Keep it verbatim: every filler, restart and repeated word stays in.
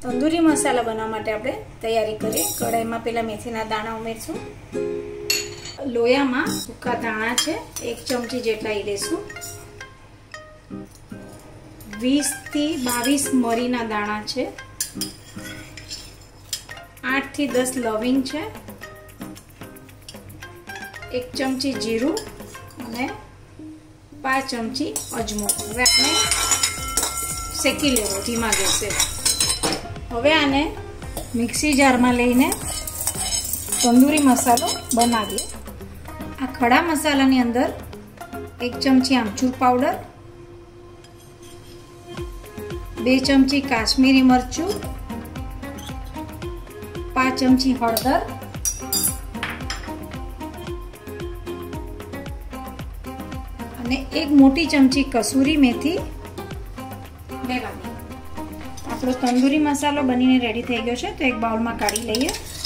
તંદૂરી મસાલા બનાવવા માટે આપણે તૈયારી કરીએ। કઢાઈમાં પહેલા મેથીના દાણા ઉમેરશું। લોયામાં સૂકા ધાણા છે, એક ચમચી જેટલા એ લેશું। વીસ થી બાવીસ મરીના દાણા છે, આઠ થી દસ લવિંગ છે, એક ચમચી જીરું અને પાંચ ચમચી અજમો। હવે આને શેકી લેવો ધીમા ગેસે। હવે આને મિક્સી જારમાં લઈને તંદૂરી મસાલો બનાવીએ। આ ખડા મસાલાની અંદર એક ચમચી આમચૂર પાવડર, બે ચમચી કાશ્મીરી મરચું, પાંચ ચમચી હળદર અને એક મોટી ચમચી કસૂરી મેથી લેવાની। આપણો તંદૂરી મસાલો બનીને રેડી થઈ ગયો છે, તો એક બાઉલમાં કાઢી લઈએ।